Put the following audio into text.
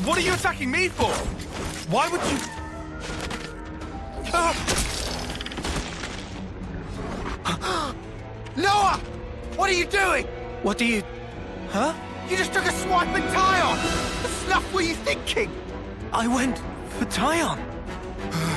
What are you attacking me for? Why would you... Noah! What are you doing? What do you... Huh? You just took a swipe at Tyon! The snuff were you thinking? I went for Tyon.